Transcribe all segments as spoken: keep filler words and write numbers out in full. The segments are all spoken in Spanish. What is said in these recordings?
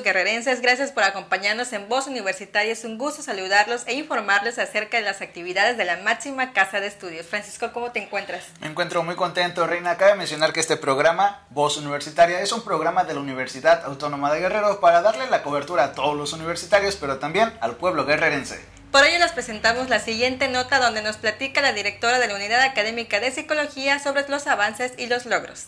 guerrerenses, gracias por acompañarnos en Voz Universitaria. Es un gusto saludarlos e informarles acerca de las actividades de la máxima casa de estudios. Francisco, ¿cómo te encuentras? Me encuentro muy contento, Reina. Cabe mencionar que este programa, Voz Universitaria, es un programa de la Universidad Autónoma de Guerrero para darle la cobertura a todos los universitarios, pero también al pueblo guerrerense. Por ello les presentamos la siguiente nota donde nos platica la directora de la Unidad Académica de Psicología sobre los avances y los logros.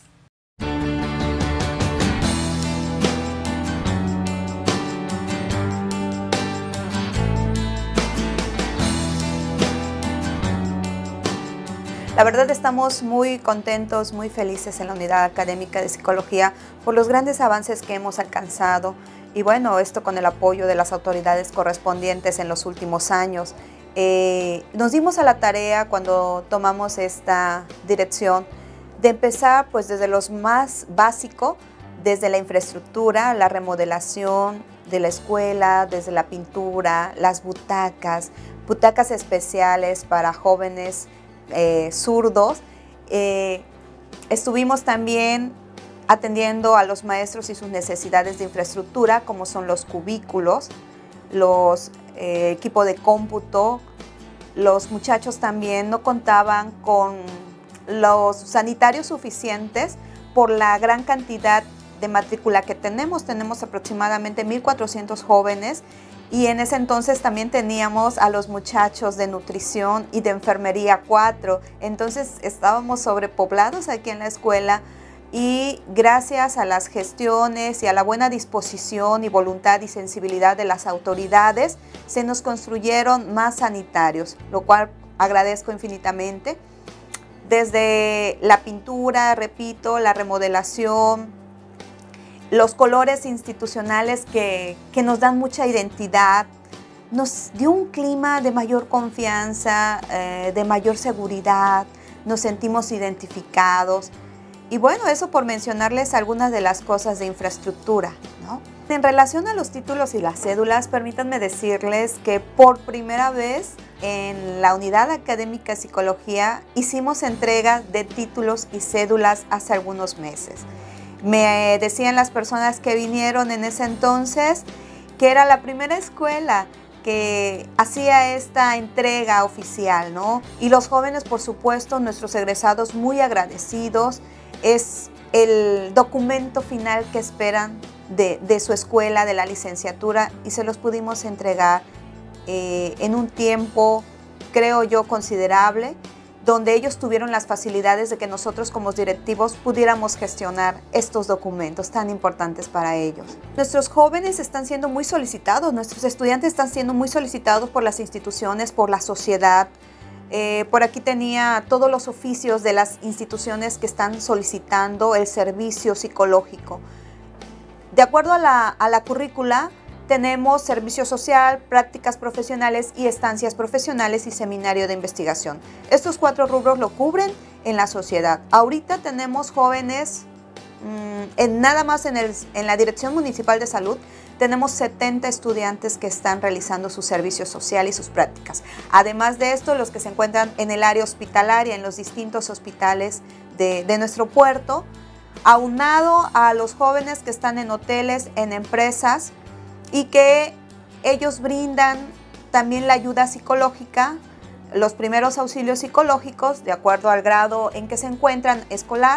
La verdad estamos muy contentos, muy felices en la Unidad Académica de Psicología por los grandes avances que hemos alcanzado y bueno, esto con el apoyo de las autoridades correspondientes en los últimos años. Eh, nos dimos a la tarea cuando tomamos esta dirección de empezar pues desde lo más básico, desde la infraestructura, la remodelación de la escuela, desde la pintura, las butacas, butacas especiales para jóvenes Eh, zurdos. Eh, estuvimos también atendiendo a los maestros y sus necesidades de infraestructura, como son los cubículos, los eh, equipos de cómputo. Los muchachos también no contaban con los sanitarios suficientes por la gran cantidad de matrícula que tenemos. Tenemos aproximadamente mil cuatrocientos jóvenes. Y en ese entonces también teníamos a los muchachos de nutrición y de enfermería cuatro. Entonces estábamos sobrepoblados aquí en la escuela y gracias a las gestiones y a la buena disposición y voluntad y sensibilidad de las autoridades, se nos construyeron más sanitarios, lo cual agradezco infinitamente. Desde la pintura, repito, la remodelación, los colores institucionales que, que nos dan mucha identidad, nos dio un clima de mayor confianza, eh, de mayor seguridad, nos sentimos identificados. Y bueno, eso por mencionarles algunas de las cosas de infraestructura, ¿no? En relación a los títulos y las cédulas, permítanme decirles que por primera vez en la Unidad Académica de Psicología hicimos entrega de títulos y cédulas hace algunos meses. Me decían las personas que vinieron en ese entonces que era la primera escuela que hacía esta entrega oficial, ¿no? Y los jóvenes, por supuesto, nuestros egresados muy agradecidos. Es el documento final que esperan de, de su escuela, de la licenciatura, y se los pudimos entregar eh, en un tiempo, creo yo, considerable, donde ellos tuvieron las facilidades de que nosotros como directivos pudiéramos gestionar estos documentos tan importantes para ellos. Nuestros jóvenes están siendo muy solicitados, nuestros estudiantes están siendo muy solicitados por las instituciones, por la sociedad. Eh, por aquí tenía todos los oficios de las instituciones que están solicitando el servicio psicológico. De acuerdo a la, a la currícula, tenemos servicio social, prácticas profesionales y estancias profesionales y seminario de investigación. Estos cuatro rubros lo cubren en la sociedad. Ahorita tenemos jóvenes, mmm, en, nada más en, el, en la Dirección Municipal de Salud, tenemos setenta estudiantes que están realizando su servicio social y sus prácticas. Además de esto, los que se encuentran en el área hospitalaria, en los distintos hospitales de, de nuestro puerto, aunado a los jóvenes que están en hoteles, en empresas, y que ellos brindan también la ayuda psicológica, los primeros auxilios psicológicos, de acuerdo al grado en que se encuentran escolar.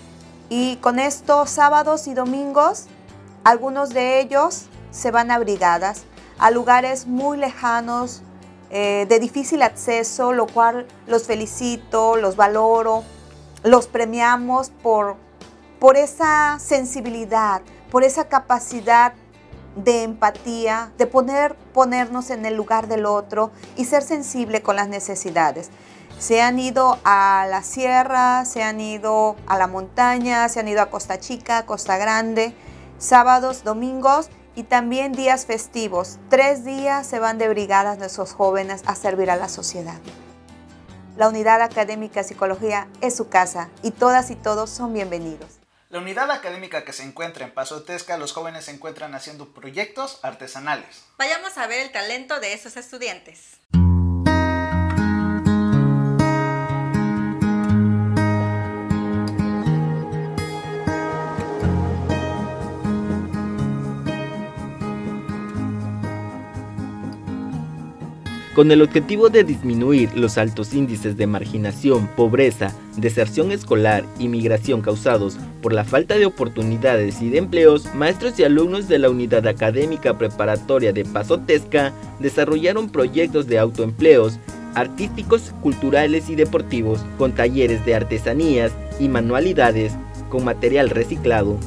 Y con esto, sábados y domingos, algunos de ellos se van a brigadas, a lugares muy lejanos, eh, de difícil acceso, lo cual los felicito, los valoro, los premiamos por, por esa sensibilidad, por esa capacidad de empatía, de poner, ponernos en el lugar del otro y ser sensible con las necesidades. Se han ido a la sierra, se han ido a la montaña, se han ido a Costa Chica, Costa Grande, sábados, domingos y también días festivos. Tres días se van de brigadas nuestros jóvenes a servir a la sociedad. La Unidad Académica de Psicología es su casa y todas y todos son bienvenidos. La unidad académica que se encuentra en Paso Tesca, los jóvenes se encuentran haciendo proyectos artesanales. Vayamos a ver el talento de esos estudiantes. con el objetivo de disminuir los altos índices de marginación, pobreza, deserción escolar y migración causados por la falta de oportunidades y de empleos, maestros y alumnos de la Unidad Académica Preparatoria de Paso Tesca desarrollaron proyectos de autoempleos artísticos, culturales y deportivos, con talleres de artesanías y manualidades con material reciclado.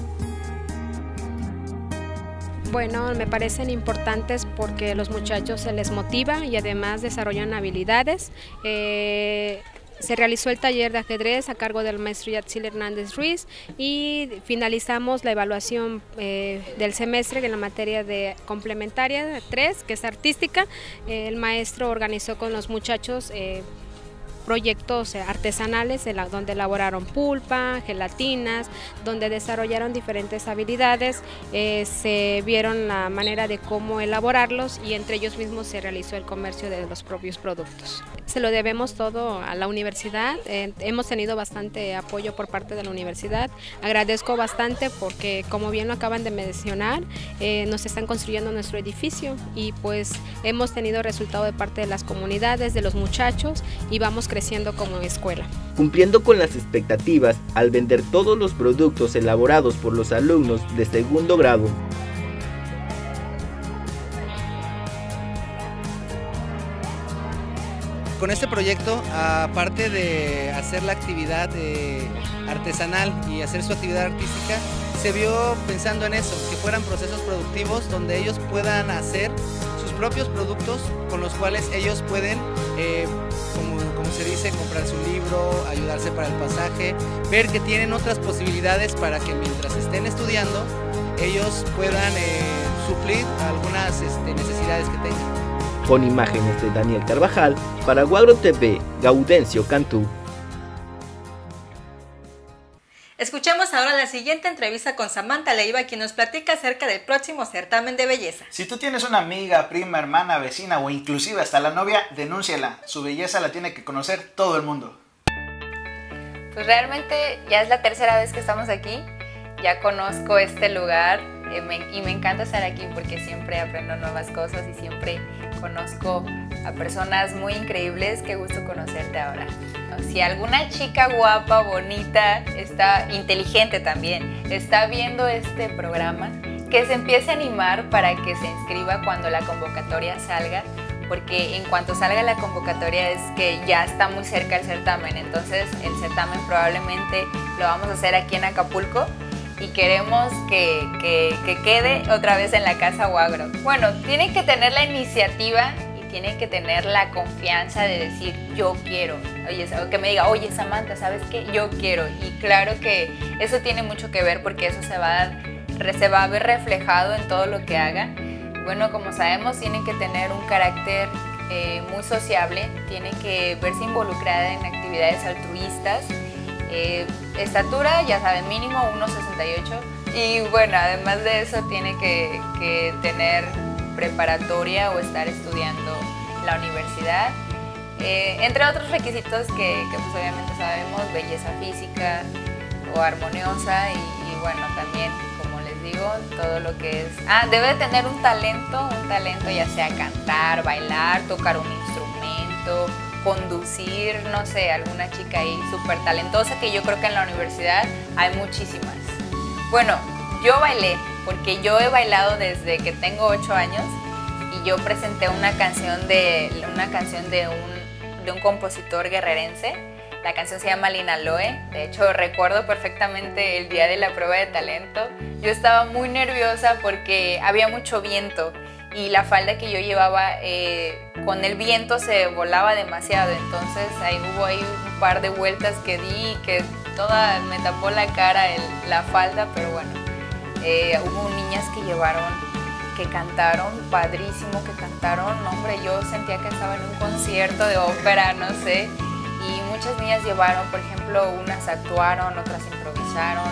Bueno, me parecen importantes porque los muchachos se les motiva y además desarrollan habilidades. Eh, se realizó el taller de ajedrez a cargo del maestro Yatzil Hernández Ruiz y finalizamos la evaluación eh, del semestre en la materia de complementaria tres, que es artística. Eh, el maestro organizó con los muchachos eh, proyectos artesanales donde elaboraron pulpa, gelatinas, donde desarrollaron diferentes habilidades, eh, se vieron la manera de cómo elaborarlos y entre ellos mismos se realizó el comercio de los propios productos. Se lo debemos todo a la universidad, eh, hemos tenido bastante apoyo por parte de la universidad, agradezco bastante porque como bien lo acaban de mencionar, eh, nos están construyendo nuestro edificio y pues hemos tenido resultado de parte de las comunidades, de los muchachos y vamos creciendo creciendo como escuela. Cumpliendo con las expectativas al vender todos los productos elaborados por los alumnos de segundo grado. Con este proyecto, aparte de hacer la actividad eh, artesanal y hacer su actividad artística, se vio pensando en eso, que fueran procesos productivos donde ellos puedan hacer sus propios productos con los cuales ellos pueden, eh, como, como se dice, comprarse un libro, ayudarse para el pasaje, ver que tienen otras posibilidades para que mientras estén estudiando ellos puedan eh, suplir algunas este, necesidades que tengan. Con imágenes de Daniel Carvajal, para Guagro T V, Gaudencio Cantú. Escuchemos ahora la siguiente entrevista con Samantha Leiva, quien nos platica acerca del próximo certamen de belleza. Si tú tienes una amiga, prima, hermana, vecina o inclusive hasta la novia, denúnciala. Su belleza la tiene que conocer todo el mundo. Pues realmente ya es la tercera vez que estamos aquí. Ya conozco este lugar eh, me, y me encanta estar aquí porque siempre aprendo nuevas cosas y siempre conozco a personas muy increíbles. Qué gusto conocerte ahora. Si alguna chica guapa, bonita, está inteligente también, está viendo este programa, que se empiece a animar para que se inscriba cuando la convocatoria salga, porque en cuanto salga la convocatoria es que ya está muy cerca el certamen. Entonces el certamen probablemente lo vamos a hacer aquí en Acapulco y queremos que, que, que quede otra vez en la Casa Guagro. Bueno, tienen que tener la iniciativa y tienen que tener la confianza de decir yo quiero. Oye, que me diga, oye Samantha, ¿sabes qué? Yo quiero. Y claro que eso tiene mucho que ver porque eso se va a, se va a ver reflejado en todo lo que haga. Bueno, como sabemos, tienen que tener un carácter eh, muy sociable, tienen que verse involucrada en actividades altruistas. Eh, estatura, ya saben, mínimo uno sesenta y ocho y bueno, además de eso tiene que, que tener preparatoria o estar estudiando la universidad, eh, entre otros requisitos que, que pues obviamente sabemos, belleza física o armoniosa y, y bueno, también como les digo, todo lo que es, ah, debe tener un talento, un talento ya sea cantar, bailar, tocar un instrumento, conducir, no sé, alguna chica ahí súper talentosa, que yo creo que en la universidad hay muchísimas. Bueno, yo bailé, porque yo he bailado desde que tengo ocho años y yo presenté una canción de, una canción de, un, de un compositor guerrerense. La canción se llama Linaloe. De hecho, recuerdo perfectamente el día de la prueba de talento. Yo estaba muy nerviosa porque había mucho viento y la falda que yo llevaba eh, con el viento se volaba demasiado, entonces ahí hubo ahí un par de vueltas que di que toda me tapó la cara el, la falda, pero bueno, eh, hubo niñas que llevaron, que cantaron, padrísimo que cantaron, hombre, yo sentía que estaba en un concierto de ópera, no sé, y muchas niñas llevaron, por ejemplo, unas actuaron, otras improvisaron,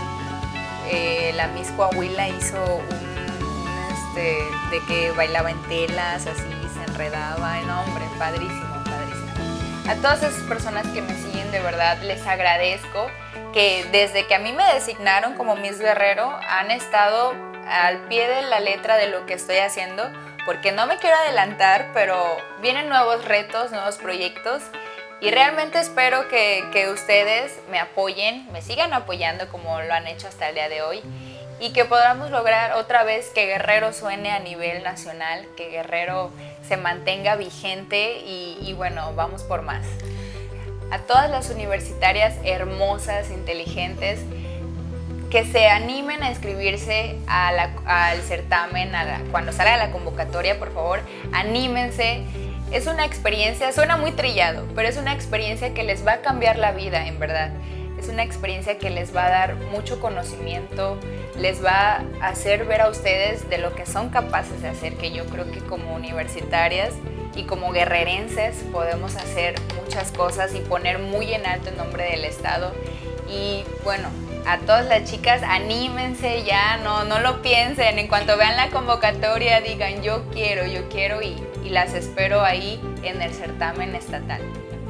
eh, la Miss Coahuila hizo un De, de que bailaba en telas, así se enredaba, no, hombre, padrísimo, padrísimo. A todas esas personas que me siguen, de verdad les agradezco que desde que a mí me designaron como Miss Guerrero han estado al pie de la letra de lo que estoy haciendo, porque no me quiero adelantar, pero vienen nuevos retos, nuevos proyectos y realmente espero que, que ustedes me apoyen, me sigan apoyando como lo han hecho hasta el día de hoy y que podamos lograr otra vez que Guerrero suene a nivel nacional, que Guerrero se mantenga vigente y, y bueno, vamos por más. A todas las universitarias hermosas, inteligentes, que se animen a inscribirse a la, al certamen, a la, cuando salga la convocatoria, por favor, anímense. Es una experiencia, suena muy trillado, pero es una experiencia que les va a cambiar la vida, en verdad. Es una experiencia que les va a dar mucho conocimiento, les va a hacer ver a ustedes de lo que son capaces de hacer, que yo creo que como universitarias y como guerrerenses podemos hacer muchas cosas y poner muy en alto el nombre del Estado. Y bueno, a todas las chicas, anímense ya, no, no lo piensen, en cuanto vean la convocatoria digan yo quiero, yo quiero y, y las espero ahí en el certamen estatal.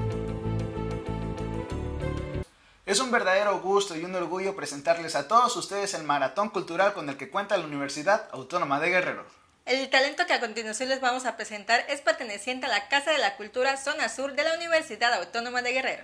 Es un verdadero gusto y un orgullo presentarles a todos ustedes el maratón cultural con el que cuenta la Universidad Autónoma de Guerrero. El talento que a continuación les vamos a presentar es perteneciente a la Casa de la Cultura Zona Sur de la Universidad Autónoma de Guerrero.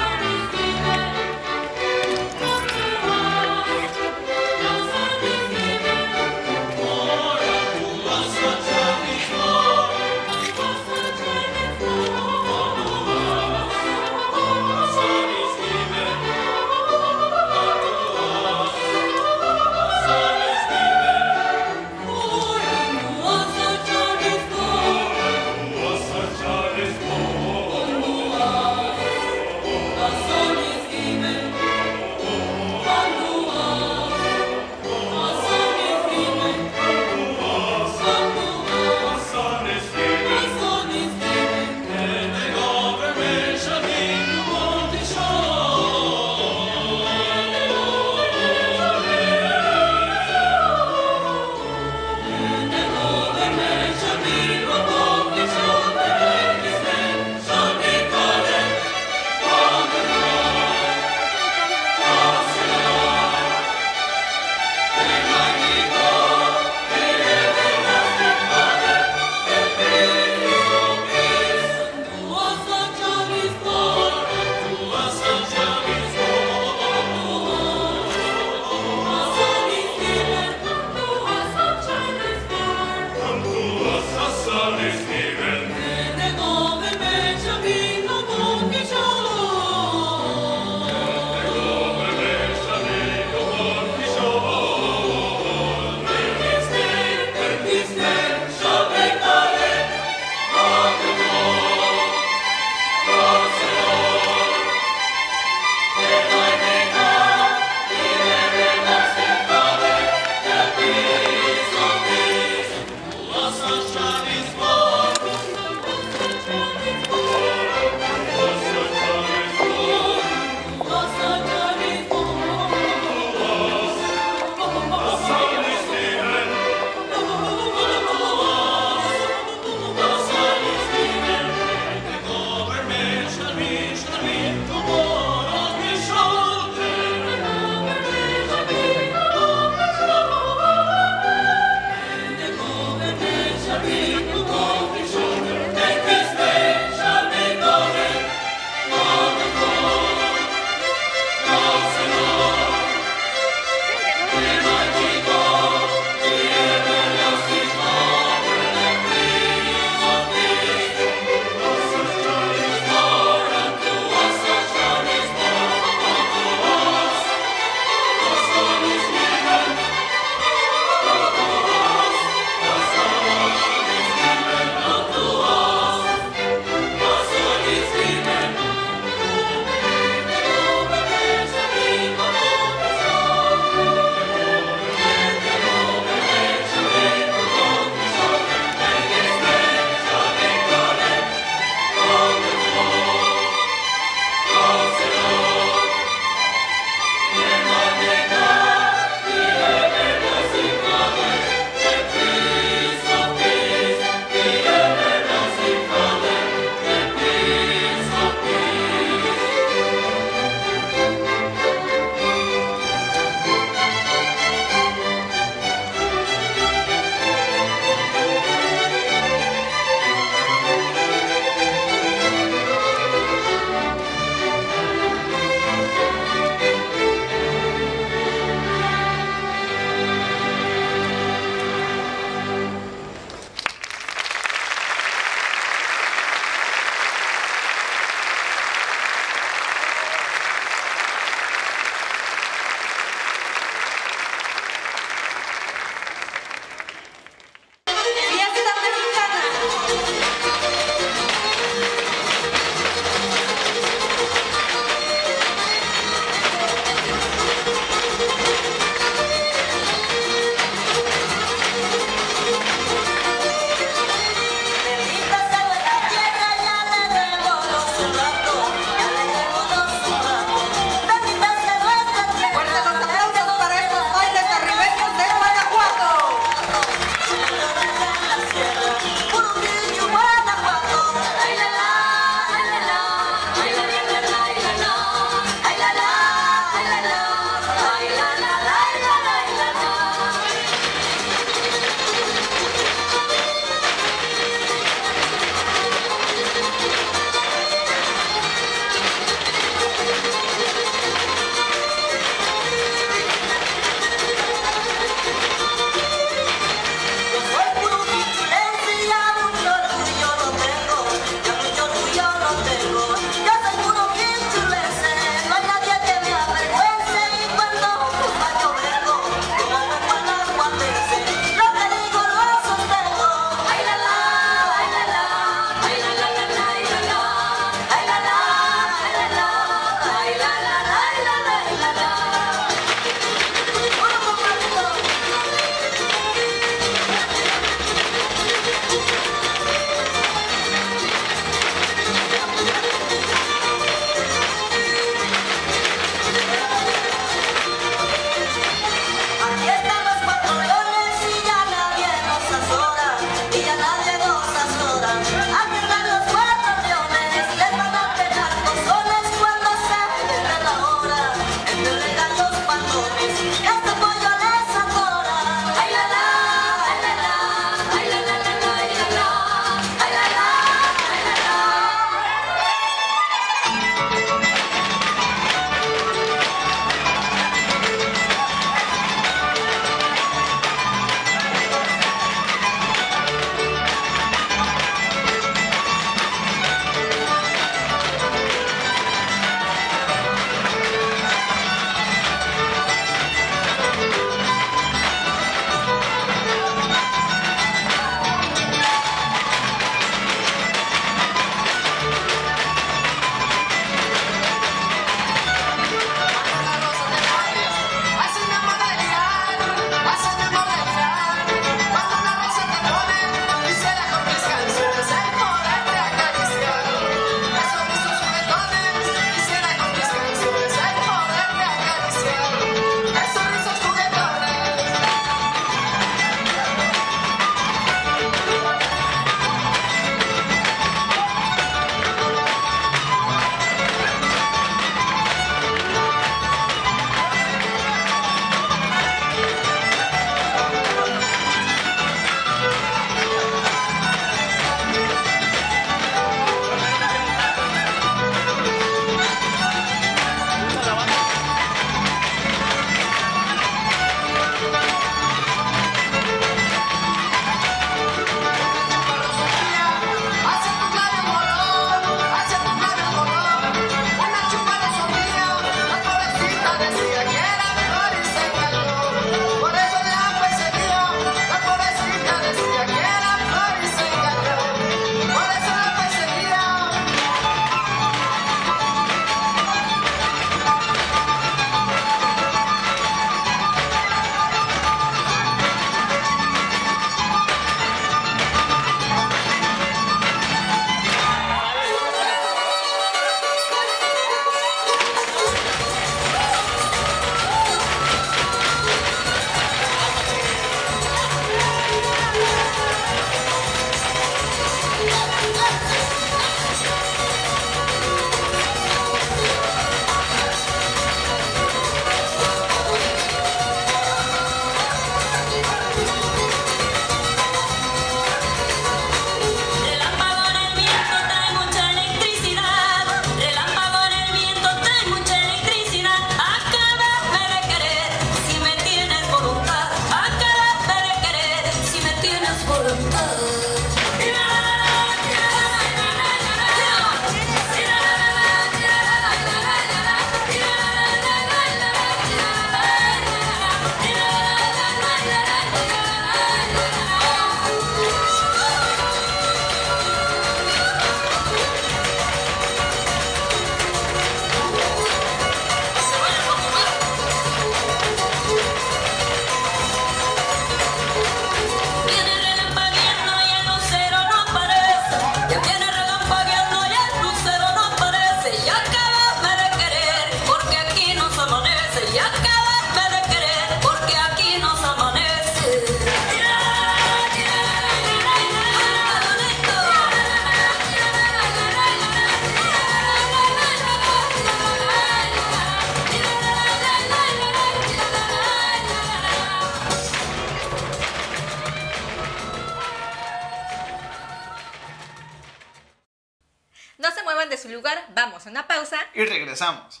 muevan de su lugar, vamos a una pausa y regresamos.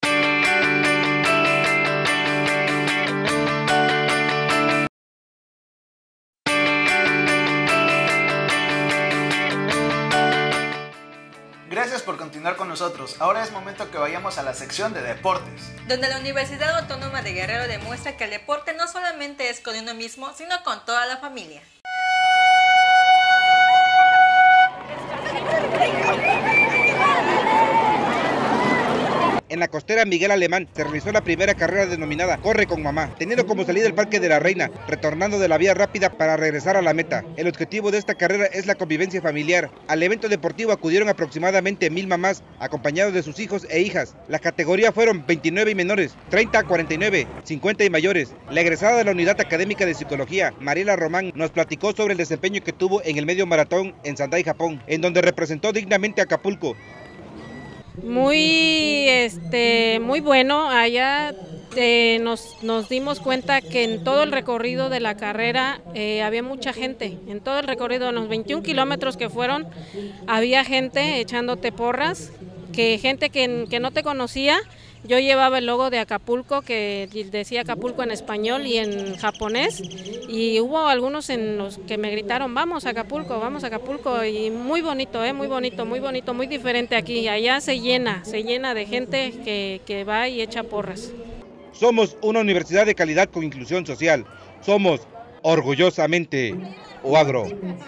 Gracias por continuar con nosotros. Ahora es momento que vayamos a la sección de deportes, donde la Universidad Autónoma de Guerrero demuestra que el deporte no solamente es con uno mismo, sino con toda la familia. En la costera Miguel Alemán se realizó la primera carrera denominada Corre con Mamá, teniendo como salida el Parque de la Reina, retornando de la vía rápida para regresar a la meta. El objetivo de esta carrera es la convivencia familiar. Al evento deportivo acudieron aproximadamente mil mamás, acompañados de sus hijos e hijas. La categoría fueron veintinueve y menores, treinta a cuarenta y nueve, cincuenta y mayores. La egresada de la Unidad Académica de Psicología, Mariela Román, nos platicó sobre el desempeño que tuvo en el medio maratón en Sendai, Japón, en donde representó dignamente a Acapulco. Muy, este, muy bueno. Allá eh, nos, nos dimos cuenta que en todo el recorrido de la carrera eh, había mucha gente. En todo el recorrido, en los veintiún kilómetros que fueron, había gente echándote porras, que gente que, que no te conocía. Yo llevaba el logo de Acapulco, que decía Acapulco en español y en japonés, y hubo algunos en los que me gritaron, vamos a Acapulco, vamos a Acapulco, y muy bonito, eh, muy bonito, muy bonito, muy diferente aquí. Allá se llena, se llena de gente que, que va y echa porras. Somos una universidad de calidad con inclusión social. Somos orgullosamente Oagro.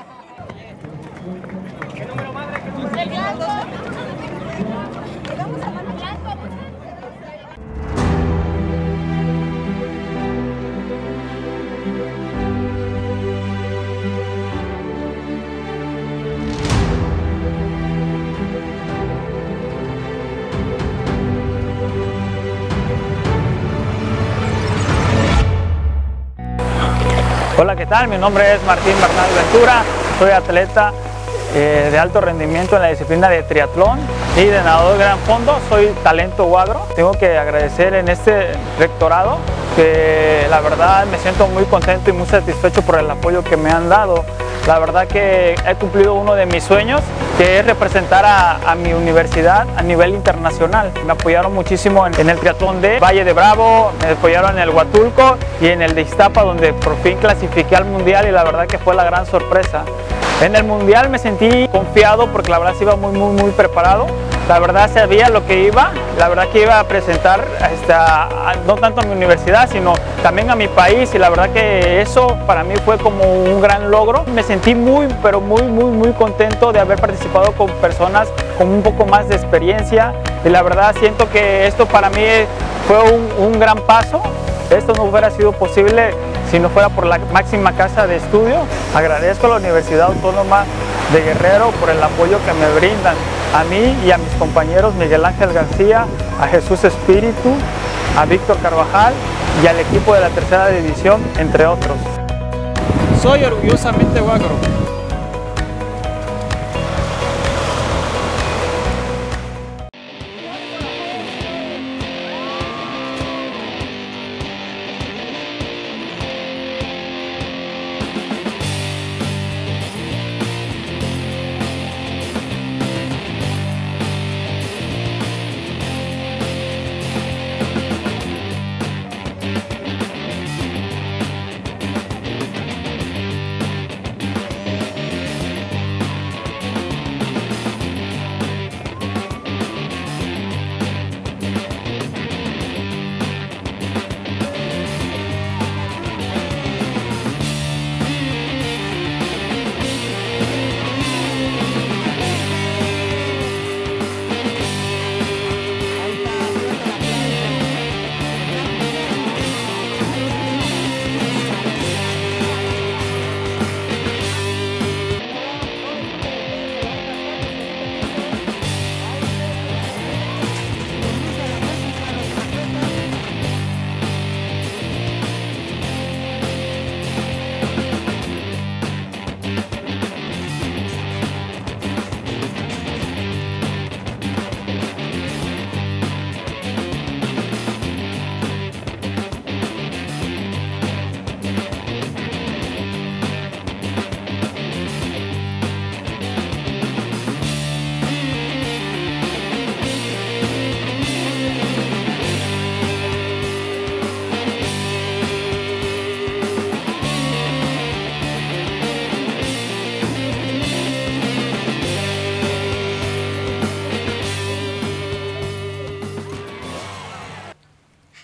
Hola, ¿qué tal? Mi nombre es Martín Bernal Ventura, soy atleta eh, de alto rendimiento en la disciplina de triatlón y de nadador de gran fondo, soy talento Oagro. Tengo que agradecer en este rectorado que la verdad me siento muy contento y muy satisfecho por el apoyo que me han dado. La verdad que he cumplido uno de mis sueños, que es representar a, a mi universidad a nivel internacional. Me apoyaron muchísimo en, en el triatlón de Valle de Bravo, me apoyaron en el Huatulco y en el de Iztapa, donde por fin clasifiqué al mundial y la verdad que fue la gran sorpresa. En el mundial me sentí confiado porque la verdad se iba muy muy muy preparado. La verdad sabía lo que iba, la verdad que iba a presentar esta, no tanto a mi universidad, sino también a mi país, y la verdad que eso para mí fue como un gran logro. Me sentí muy, pero muy, muy, muy contento de haber participado con personas con un poco más de experiencia, y la verdad siento que esto para mí fue un, un gran paso. Esto no hubiera sido posible si no fuera por la máxima casa de estudio. Agradezco a la Universidad Autónoma de Guerrero por el apoyo que me brindan a mí y a mis compañeros Miguel Ángel García, a Jesús Espíritu, a Víctor Carvajal y al equipo de la tercera división, entre otros. Soy orgullosamente Oagro.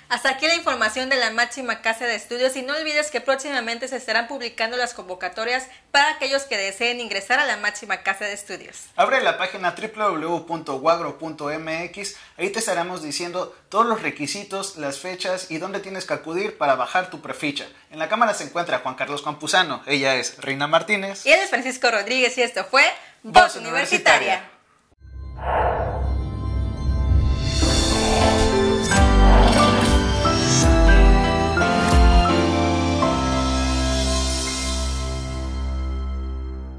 Hasta aquí la información de la máxima casa de estudios y no olvides que próximamente se estarán publicando las convocatorias para aquellos que deseen ingresar a la máxima casa de estudios. Abre la página doble u doble u doble u punto wagro punto m x, ahí te estaremos diciendo todos los requisitos, las fechas y dónde tienes que acudir para bajar tu preficha. En la cámara se encuentra Juan Carlos Campuzano, ella es Reina Martínez. Y él es Francisco Rodríguez y esto fue Voz Universitaria.